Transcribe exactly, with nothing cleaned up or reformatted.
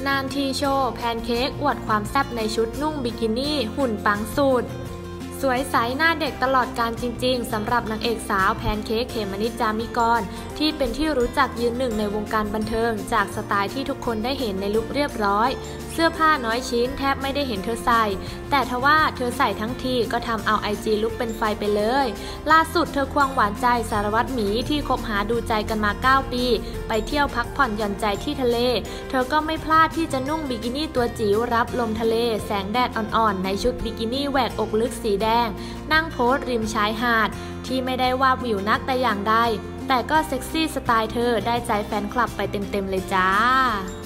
นานทีโชว์แพนเค้กอวดความแซ่บในชุดนุ่งบิกินี่หุ่นปังสุดสวยใสหน้าเด็กตลอดการจริงๆสำหรับนางเอกสาวแพนเค้กเขมนิดจามิกรที่เป็นที่รู้จักยืนหนึ่งในวงการบันเทิงจากสไตล์ที่ทุกคนได้เห็นในลุคเรียบร้อยเสื้อผ้าน้อยชิ้นแทบไม่ได้เห็นเธอใส่แต่ทว่าเธอใส่ทั้งทีก็ทำเอาไอจีลุคเป็นไฟไปเลยล่าสุดเธอควงหวานใจสารวัตรหมีที่คบหาดูใจกันมาเก้าปีไปเที่ยวพักผ่อนหย่อนใจที่ทะเลเธอก็ไม่พลาดที่จะนุ่งบิกินี่ตัวจิ๋วรับลมทะเลแสงแดดอ่อนๆในชุดบิกินี่แหวกอกลึกสีแดงนั่งโพสริมชายหาดที่ไม่ได้ว่าวิวนักแต่อย่างใดแต่ก็เซ็กซี่สไตล์เธอได้ใจแฟนคลับไปเต็มๆเลยจ้า